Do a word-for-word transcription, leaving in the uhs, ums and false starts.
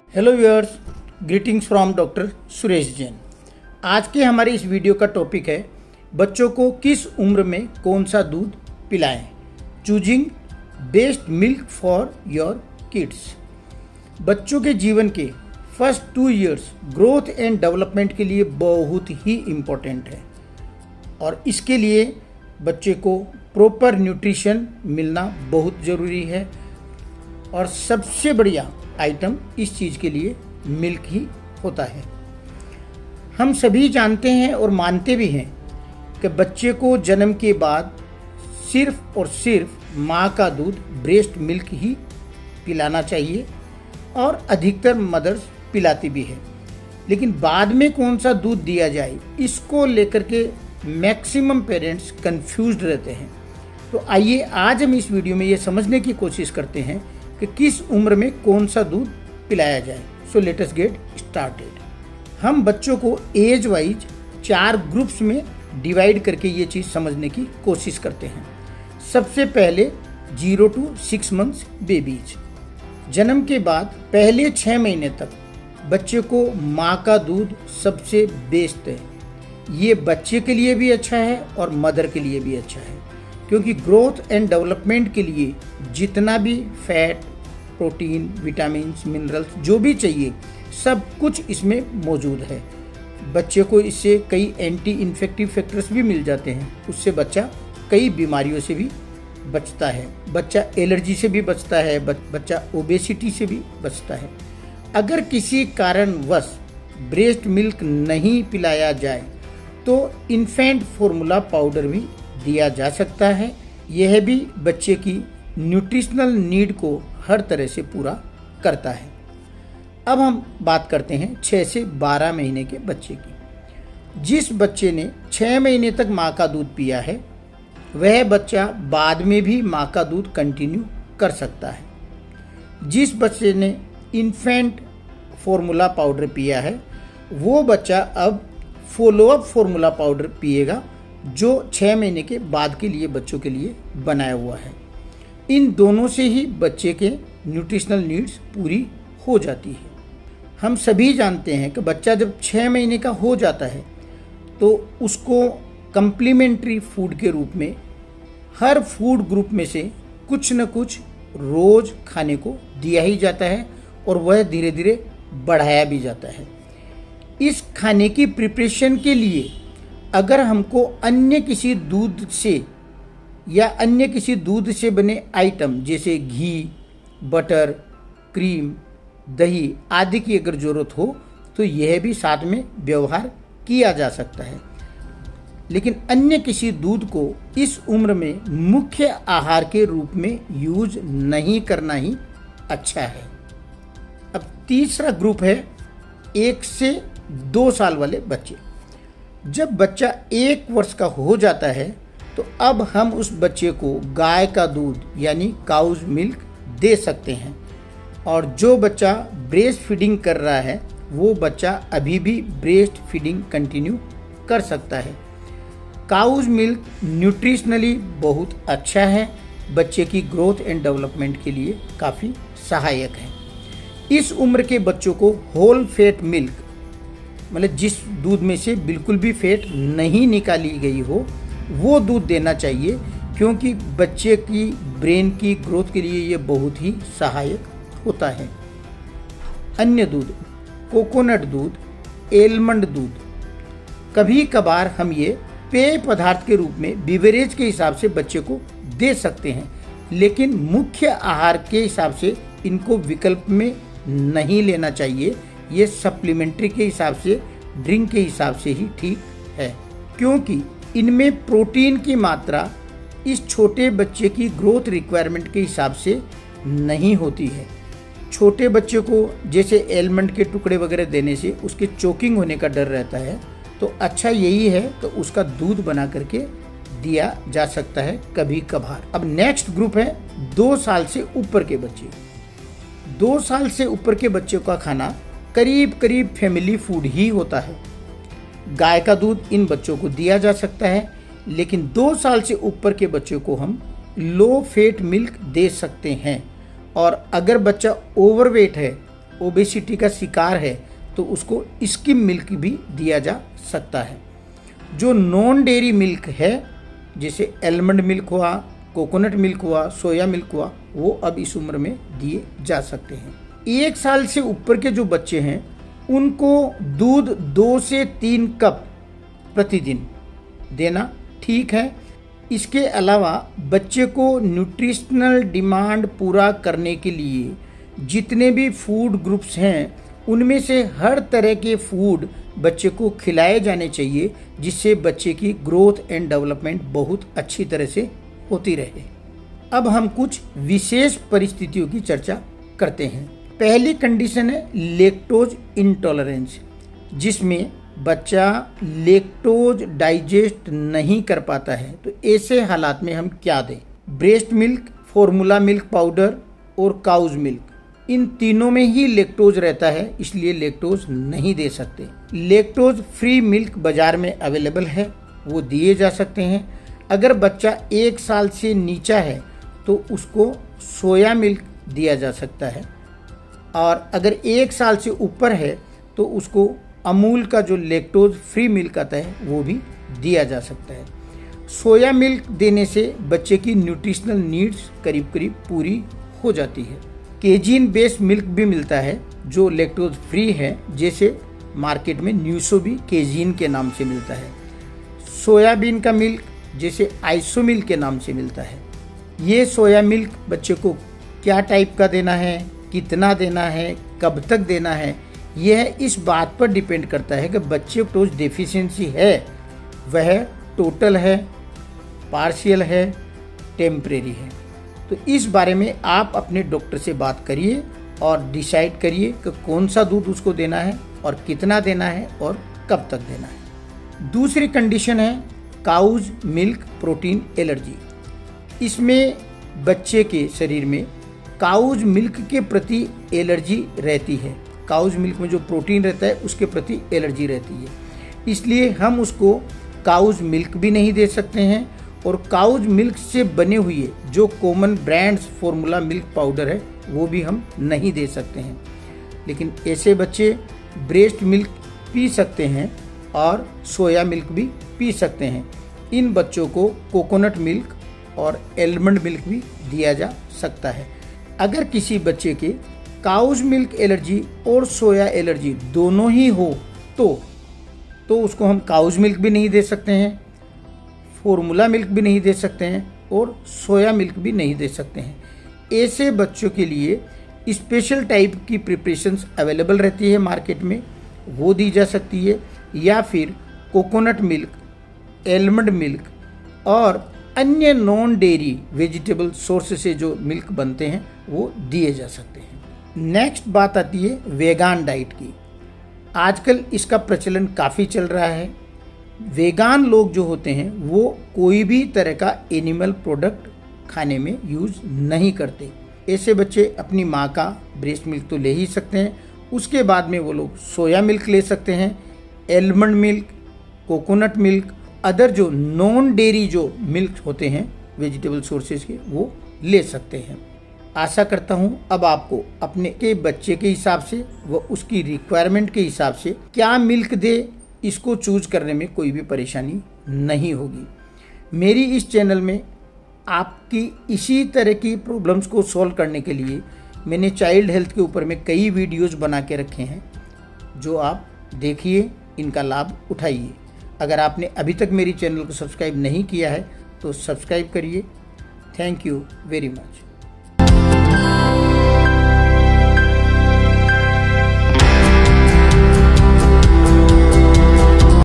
Hello viewers, greetings from doctor Suresh Jain. आज के हमारे इस वीडियो का टॉपिक है बच्चों को किस उम्र में कौन सा दूध पिलाएं। Choosing best milk for your kids. बच्चों के जीवन के first two years growth and development के लिए बहुत ही इम्पोर्टेंट है और इसके लिए बच्चे को प्रॉपर न्यूट्रिशन मिलना बहुत ज़रूरी है और सबसे बढ़िया आइटम इस चीज़ के लिए मिल्क ही होता है। हम सभी जानते हैं और मानते भी हैं कि बच्चे को जन्म के बाद सिर्फ और सिर्फ माँ का दूध ब्रेस्ट मिल्क ही पिलाना चाहिए और अधिकतर मदर्स पिलाती भी है, लेकिन बाद में कौन सा दूध दिया जाए इसको लेकर के मैक्सिमम पेरेंट्स कंफ्यूज्ड रहते हैं। तो आइए आज हम इस वीडियो में ये समझने की कोशिश करते हैं कि किस उम्र में कौन सा दूध पिलाया जाए। So let us get started. हम बच्चों को एज वाइज चार ग्रुप्स में डिवाइड करके ये चीज़ समझने की कोशिश करते हैं। सबसे पहले zero to six months babies. जन्म के बाद पहले छः महीने तक बच्चे को माँ का दूध सबसे बेस्ट है। ये बच्चे के लिए भी अच्छा है और मदर के लिए भी अच्छा है, क्योंकि ग्रोथ एंड डेवलपमेंट के लिए जितना भी फैट, प्रोटीन, विटामिन्स, मिनरल्स जो भी चाहिए सब कुछ इसमें मौजूद है। बच्चे को इससे कई एंटी इन्फेक्टिव फैक्टर्स भी मिल जाते हैं, उससे बच्चा कई बीमारियों से भी बचता है। बच्चा एलर्जी से भी बचता है, बच्चा ओबेसिटी से भी बचता है। अगर किसी कारणवश ब्रेस्ट मिल्क नहीं पिलाया जाए तो इन्फेंट फॉर्मूला पाउडर भी दिया जा सकता है। यह भी बच्चे की न्यूट्रिशनल नीड को हर तरह से पूरा करता है। अब हम बात करते हैं छः से बारह महीने के बच्चे की। जिस बच्चे ने छः महीने तक माँ का दूध पिया है वह बच्चा बाद में भी माँ का दूध कंटिन्यू कर सकता है। जिस बच्चे ने इन्फेंट फॉर्मूला पाउडर पिया है वो बच्चा अब फॉलोअप फॉर्मूला पाउडर पिएगा जो छः महीने के बाद के लिए बच्चों के लिए बनाया हुआ है। इन दोनों से ही बच्चे के न्यूट्रिशनल नीड्स पूरी हो जाती है। हम सभी जानते हैं कि बच्चा जब छः महीने का हो जाता है तो उसको कम्प्लीमेंट्री फूड के रूप में हर फूड ग्रुप में से कुछ न कुछ रोज़ खाने को दिया ही जाता है और वह धीरे धीरे बढ़ाया भी जाता है। इस खाने की प्रिपरेशन के लिए अगर हमको अन्य किसी दूध से या अन्य किसी दूध से बने आइटम जैसे घी, बटर, क्रीम, दही आदि की अगर ज़रूरत हो तो यह भी साथ में व्यवहार किया जा सकता है, लेकिन अन्य किसी दूध को इस उम्र में मुख्य आहार के रूप में यूज नहीं करना ही अच्छा है। अब तीसरा ग्रुप है एक से दो साल वाले बच्चे। जब बच्चा एक वर्ष का हो जाता है तो अब हम उस बच्चे को गाय का दूध यानी काउज मिल्क दे सकते हैं, और जो बच्चा ब्रेस्ट फीडिंग कर रहा है वो बच्चा अभी भी ब्रेस्ट फीडिंग कंटिन्यू कर सकता है। काउज मिल्क न्यूट्रिशनली बहुत अच्छा है, बच्चे की ग्रोथ एंड डेवलपमेंट के लिए काफ़ी सहायक है। इस उम्र के बच्चों को होल फैट मिल्क, मतलब जिस दूध में से बिल्कुल भी फैट नहीं निकाली गई हो वो दूध देना चाहिए, क्योंकि बच्चे की ब्रेन की ग्रोथ के लिए ये बहुत ही सहायक होता है। अन्य दूध, कोकोनट दूध, एलमंड दूध, कभी कभार हम ये पेय पदार्थ के रूप में बिवरेज के हिसाब से बच्चे को दे सकते हैं, लेकिन मुख्य आहार के हिसाब से इनको विकल्प में नहीं लेना चाहिए। ये सप्लीमेंट्री के हिसाब से, ड्रिंक के हिसाब से ही ठीक है, क्योंकि इनमें प्रोटीन की मात्रा इस छोटे बच्चे की ग्रोथ रिक्वायरमेंट के हिसाब से नहीं होती है। छोटे बच्चे को जैसे एलमंड के टुकड़े वगैरह देने से उसके चोकिंग होने का डर रहता है, तो अच्छा यही है तो उसका दूध बना करके दिया जा सकता है कभी कभार। अब नेक्स्ट ग्रुप है दो साल से ऊपर के बच्चे। दो साल से ऊपर के बच्चों का खाना करीब करीब फैमिली फूड ही होता है। गाय का दूध इन बच्चों को दिया जा सकता है, लेकिन दो साल से ऊपर के बच्चों को हम लो फैट मिल्क दे सकते हैं। और अगर बच्चा ओवरवेट है ओबेसिटी का शिकार है तो उसको स्किम मिल्क भी दिया जा सकता है। जो नॉन डेयरी मिल्क है जैसे एलमंड मिल्क हुआ, कोकोनट मिल्क हुआ, सोया मिल्क हुआ, वो अब इस उम्र में दिए जा सकते हैं। एक साल से ऊपर के जो बच्चे हैं उनको दूध दो से तीन कप प्रतिदिन देना ठीक है। इसके अलावा बच्चे को न्यूट्रिशनल डिमांड पूरा करने के लिए जितने भी फूड ग्रुप्स हैं उनमें से हर तरह के फूड बच्चे को खिलाए जाने चाहिए, जिससे बच्चे की ग्रोथ एंड डेवलपमेंट बहुत अच्छी तरह से होती रहे। अब हम कुछ विशेष परिस्थितियों की चर्चा करते हैं। पहली कंडीशन है लैक्टोज इंटॉलरेंस, जिसमें बच्चा लैक्टोज डाइजेस्ट नहीं कर पाता है। तो ऐसे हालात में हम क्या दें? Breast milk, formula milk powder और काउज मिल्क, इन तीनों में ही लैक्टोज रहता है, इसलिए लैक्टोज नहीं दे सकते। लैक्टोज फ्री मिल्क बाजार में अवेलेबल है, वो दिए जा सकते हैं। अगर बच्चा एक साल से नीचा है तो उसको सोया मिल्क दिया जा सकता है, और अगर एक साल से ऊपर है तो उसको अमूल का जो लैक्टोज फ्री मिल्क आता है वो भी दिया जा सकता है। सोया मिल्क देने से बच्चे की न्यूट्रिशनल नीड्स करीब करीब पूरी हो जाती है। केजीन बेस्ड मिल्क भी मिलता है जो लैक्टोज फ्री है, जैसे मार्केट में न्यूसो भी केजीन के नाम से मिलता है। सोयाबीन का मिल्क जैसे आइसो मिल्क के नाम से मिलता है। ये सोया मिल्क बच्चे को क्या टाइप का देना है, कितना देना है, कब तक देना है, यह इस बात पर डिपेंड करता है कि बच्चे को डेफिशिएंसी है वह टोटल है, पार्शियल है, टेम्परेरी है। तो इस बारे में आप अपने डॉक्टर से बात करिए और डिसाइड करिए कि कौन सा दूध उसको देना है और कितना देना है और कब तक देना है। दूसरी कंडीशन है काउज मिल्क प्रोटीन एलर्जी। इसमें बच्चे के शरीर में काउज मिल्क के प्रति एलर्जी रहती है। काउज मिल्क में जो प्रोटीन रहता है उसके प्रति एलर्जी रहती है, इसलिए हम उसको काउज मिल्क भी नहीं दे सकते हैं, और काउज मिल्क से बने हुए जो common brands formula milk powder है वो भी हम नहीं दे सकते हैं। लेकिन ऐसे बच्चे ब्रेस्ट मिल्क पी सकते हैं और सोया मिल्क भी पी सकते हैं। इन बच्चों को कोकोनट मिल्क और एलमंड मिल्क भी दिया जा सकता है। अगर किसी बच्चे के काउज मिल्क एलर्जी और सोया एलर्जी दोनों ही हो तो तो उसको हम काउज मिल्क भी नहीं दे सकते हैं, फॉर्मूला मिल्क भी नहीं दे सकते हैं और सोया मिल्क भी नहीं दे सकते हैं। ऐसे बच्चों के लिए स्पेशल टाइप की प्रिपरेशंस अवेलेबल रहती है मार्केट में, वो दी जा सकती है, या फिर कोकोनट मिल्क, एलमंड मिल्क और अन्य नॉन डेयरी वेजिटेबल सोर्स से जो मिल्क बनते हैं वो दिए जा सकते हैं। नेक्स्ट बात आती है वेगान डाइट की। आजकल इसका प्रचलन काफ़ी चल रहा है। वेगान लोग जो होते हैं वो कोई भी तरह का एनिमल प्रोडक्ट खाने में यूज़ नहीं करते। ऐसे बच्चे अपनी माँ का ब्रेस्ट मिल्क तो ले ही सकते हैं, उसके बाद में वो लोग सोया मिल्क ले सकते हैं, almond milk, coconut milk, other जो नॉन डेयरी जो मिल्क होते हैं वेजिटेबल सोर्सेज के वो ले सकते हैं। आशा करता हूँ अब आपको अपने के बच्चे के हिसाब से व उसकी रिक्वायरमेंट के हिसाब से क्या मिल्क दे इसको चूज करने में कोई भी परेशानी नहीं होगी। मेरी इस चैनल में आपकी इसी तरह की प्रॉब्लम्स को सॉल्व करने के लिए मैंने चाइल्ड हेल्थ के ऊपर में कई वीडियोस बना के रखे हैं, जो आप देखिए, इनका लाभ उठाइए। अगर आपने अभी तक मेरी चैनल को सब्सक्राइब नहीं किया है तो सब्सक्राइब करिए। Thank you very much.